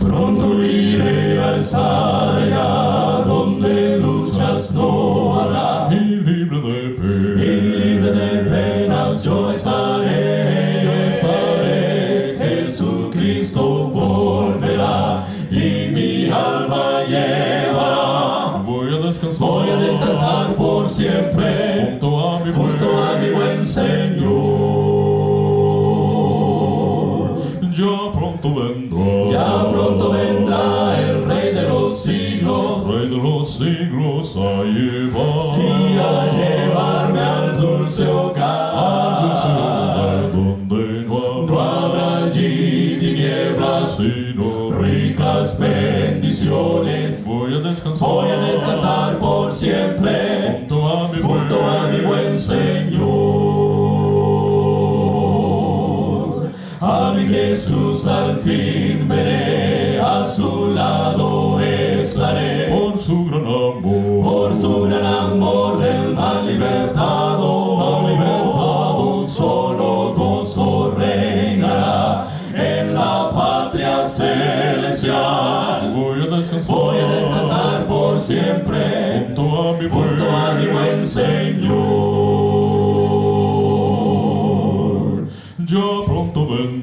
Pronto iré a estar allá donde luchas no habrá. Y libre de Penas yo estaré, Jesucristo volverá y mi alma llevará. Voy a descansar por siempre junto a mi buen Señor. Ya pronto vendrá el Rey de los siglos, a llevar, sí, a llevarme al dulce hogar, donde no habrá allí tinieblas, sino ricas bendiciones. voy a descansar por siempre junto a mi buen Señor. A mi Jesús al fin veré, a su lado estaré, por su gran amor, del mal libertado, solo gozo reinará en la patria celestial. voy a descansar por siempre junto a mi buen Señor. Ya pronto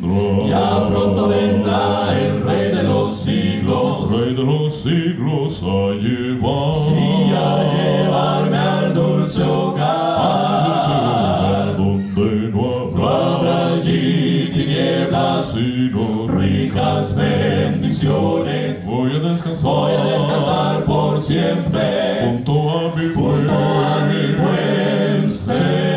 vendrá el Rey de los siglos, a llevar, sí, a llevarme al dulce hogar, donde no no habrá allí tinieblas, sino ricas bendiciones. voy a descansar por siempre junto a mi buen Señor.